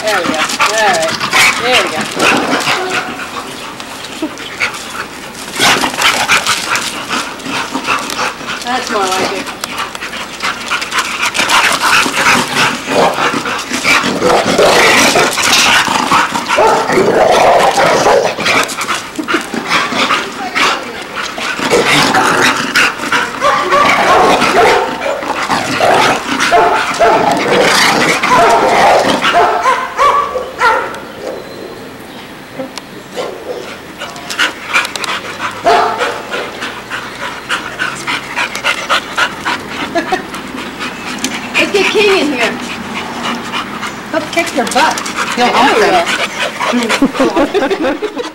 There we go. Alright. There we go. That's more like it. Let's get King in here. He'll kick your butt. He'll hump them.